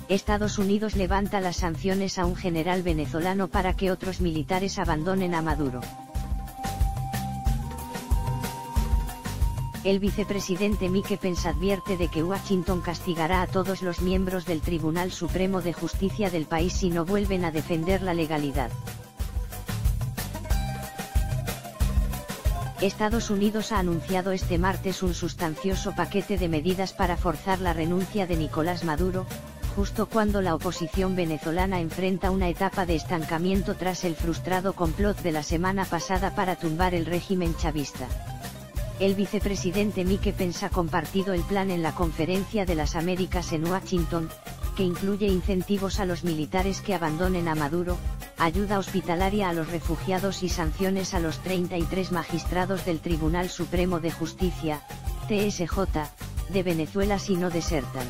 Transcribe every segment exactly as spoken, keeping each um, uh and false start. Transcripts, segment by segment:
Estados Unidos levanta las sanciones a un general venezolano para que otros militares abandonen a Maduro. El vicepresidente Mike Pence advierte de que Washington castigará a todos los miembros del Tribunal Supremo de Justicia del país si no vuelven a defender la legalidad. Estados Unidos ha anunciado este martes un sustancioso paquete de medidas para forzar la renuncia de Nicolás Maduro, justo cuando la oposición venezolana enfrenta una etapa de estancamiento tras el frustrado complot de la semana pasada para tumbar el régimen chavista. El vicepresidente Mike Pence ha compartido el plan en la Conferencia de las Américas en Washington, que incluye incentivos a los militares que abandonen a Maduro, ayuda hospitalaria a los refugiados y sanciones a los treinta y tres magistrados del Tribunal Supremo de Justicia, T S J, de Venezuela si no desertan.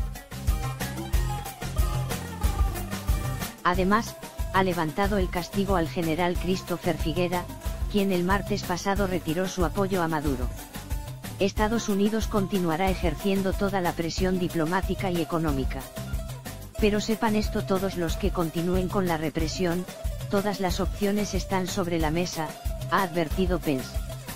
Además, ha levantado el castigo al general Christopher Figuera, quien el martes pasado retiró su apoyo a Maduro. Estados Unidos continuará ejerciendo toda la presión diplomática y económica. Pero sepan esto todos los que continúen con la represión, todas las opciones están sobre la mesa, ha advertido Pence.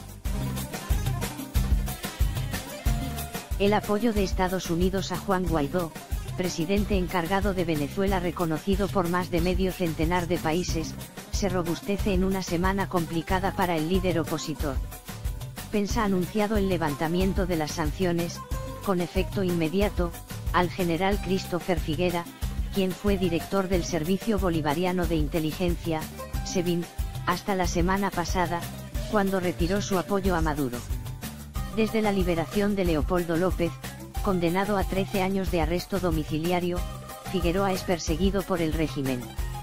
El apoyo de Estados Unidos a Juan Guaidó, presidente encargado de Venezuela reconocido por más de medio centenar de países, se robustece en una semana complicada para el líder opositor. Pence ha anunciado el levantamiento de las sanciones, con efecto inmediato, al general Christopher Figuera, quien fue director del Servicio Bolivariano de Inteligencia, SEBIN, hasta la semana pasada, cuando retiró su apoyo a Maduro. Desde la liberación de Leopoldo López, condenado a trece años de arresto domiciliario, Figueroa es perseguido por el régimen.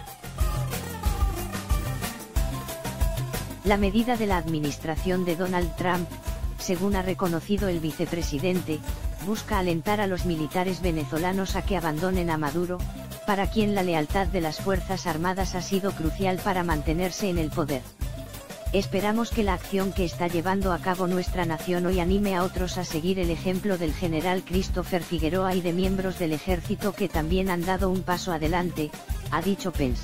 La medida de la administración de Donald Trump, según ha reconocido el vicepresidente, busca alentar a los militares venezolanos a que abandonen a Maduro, para quien la lealtad de las Fuerzas Armadas ha sido crucial para mantenerse en el poder. Esperamos que la acción que está llevando a cabo nuestra nación hoy anime a otros a seguir el ejemplo del general Christopher Figueroa y de miembros del ejército que también han dado un paso adelante, ha dicho Pence.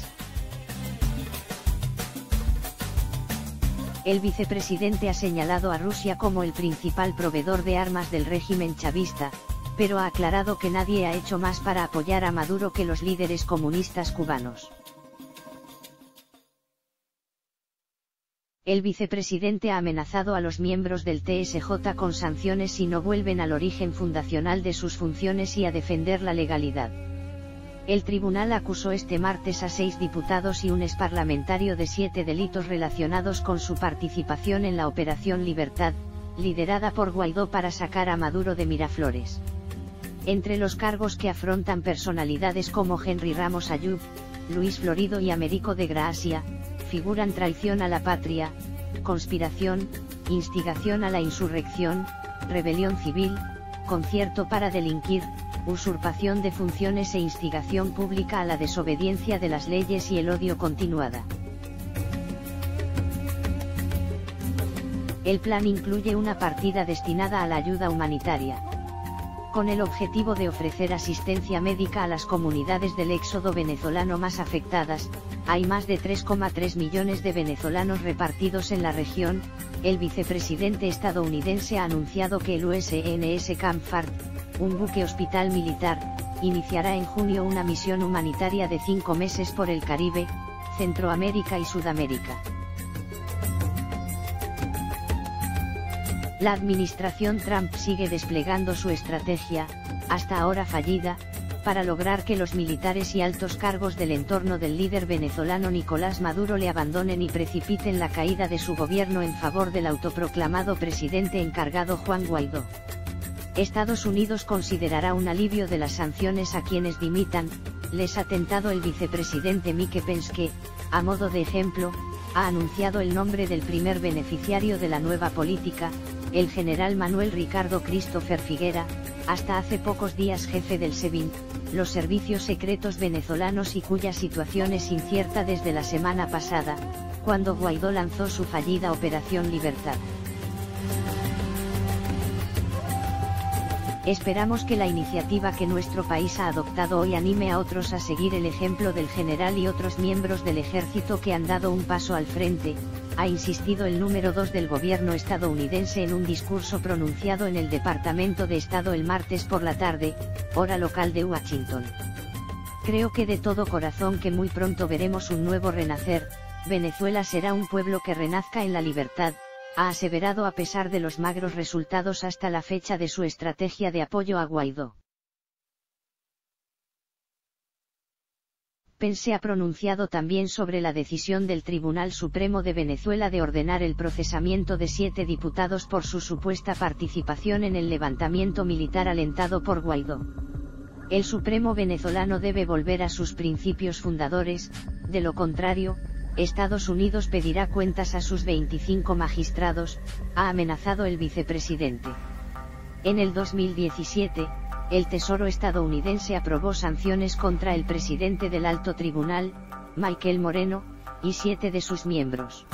El vicepresidente ha señalado a Rusia como el principal proveedor de armas del régimen chavista, pero ha aclarado que nadie ha hecho más para apoyar a Maduro que los líderes comunistas cubanos. El vicepresidente ha amenazado a los miembros del T S J con sanciones si no vuelven al origen fundacional de sus funciones y a defender la legalidad. El tribunal acusó este martes a seis diputados y un exparlamentario de siete delitos relacionados con su participación en la Operación Libertad, liderada por Guaidó para sacar a Maduro de Miraflores. Entre los cargos que afrontan personalidades como Henry Ramos Ayub, Luis Florido y Américo de Gracia, figuran traición a la patria, conspiración, instigación a la insurrección, rebelión civil, concierto para delinquir, usurpación de funciones e instigación pública a la desobediencia de las leyes y el odio continuada. El plan incluye una partida destinada a la ayuda humanitaria, con el objetivo de ofrecer asistencia médica a las comunidades del éxodo venezolano más afectadas. Hay más de tres coma tres millones de venezolanos repartidos en la región. El vicepresidente estadounidense ha anunciado que el U S N S Comfort, un buque hospital militar, iniciará en junio una misión humanitaria de cinco meses por el Caribe, Centroamérica y Sudamérica. La administración Trump sigue desplegando su estrategia, hasta ahora fallida, para lograr que los militares y altos cargos del entorno del líder venezolano Nicolás Maduro le abandonen y precipiten la caída de su gobierno en favor del autoproclamado presidente encargado Juan Guaidó. Estados Unidos considerará un alivio de las sanciones a quienes dimitan, les ha tentado el vicepresidente Mike Pence que, a modo de ejemplo, ha anunciado el nombre del primer beneficiario de la nueva política, el general Manuel Ricardo Christopher Figuera, hasta hace pocos días jefe del SEBIN, los servicios secretos venezolanos y cuya situación es incierta desde la semana pasada, cuando Guaidó lanzó su fallida Operación Libertad. Esperamos que la iniciativa que nuestro país ha adoptado hoy anime a otros a seguir el ejemplo del general y otros miembros del ejército que han dado un paso al frente, ha insistido el número dos del gobierno estadounidense en un discurso pronunciado en el Departamento de Estado el martes por la tarde, hora local de Washington. Creo que de todo corazón que muy pronto veremos un nuevo renacer, Venezuela será un pueblo que renazca en la libertad, ha aseverado a pesar de los magros resultados hasta la fecha de su estrategia de apoyo a Guaidó. Pence se ha pronunciado también sobre la decisión del Tribunal Supremo de Venezuela de ordenar el procesamiento de siete diputados por su supuesta participación en el levantamiento militar alentado por Guaidó. El Supremo venezolano debe volver a sus principios fundadores, de lo contrario, Estados Unidos pedirá cuentas a sus veinticinco magistrados, ha amenazado el vicepresidente. En el dos mil diecisiete, el Tesoro estadounidense aprobó sanciones contra el presidente del Alto Tribunal, Michael Moreno, y siete de sus miembros.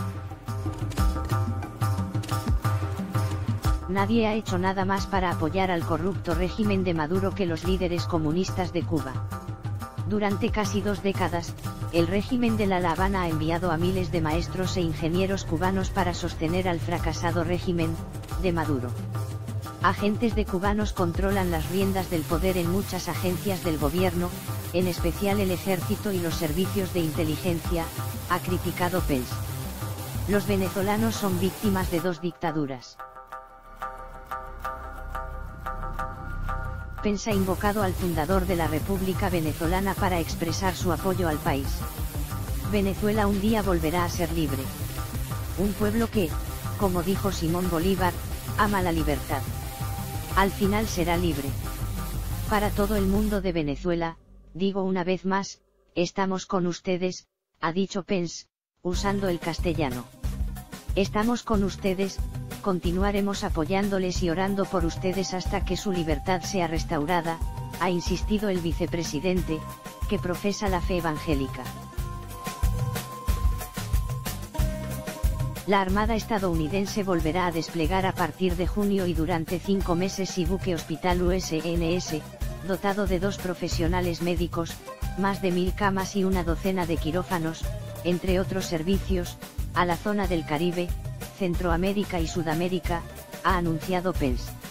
Nadie ha hecho nada más para apoyar al corrupto régimen de Maduro que los líderes comunistas de Cuba. Durante casi dos décadas, el régimen de La Habana ha enviado a miles de maestros e ingenieros cubanos para sostener al fracasado régimen de Maduro. Agentes de cubanos controlan las riendas del poder en muchas agencias del gobierno, en especial el ejército y los servicios de inteligencia, ha criticado Pence. Los venezolanos son víctimas de dos dictaduras. Pence ha invocado al fundador de la República Venezolana para expresar su apoyo al país. Venezuela un día volverá a ser libre. Un pueblo que, como dijo Simón Bolívar, ama la libertad. Al final será libre. Para todo el mundo de Venezuela, digo una vez más, estamos con ustedes, ha dicho Pence, usando el castellano. Estamos con ustedes, continuaremos apoyándoles y orando por ustedes hasta que su libertad sea restaurada, ha insistido el vicepresidente, que profesa la fe evangélica. La Armada estadounidense volverá a desplegar a partir de junio y durante cinco meses y buque hospital U S N S, dotado de dos profesionales médicos, más de mil camas y una docena de quirófanos, entre otros servicios, a la zona del Caribe, Centroamérica y Sudamérica, ha anunciado Pence.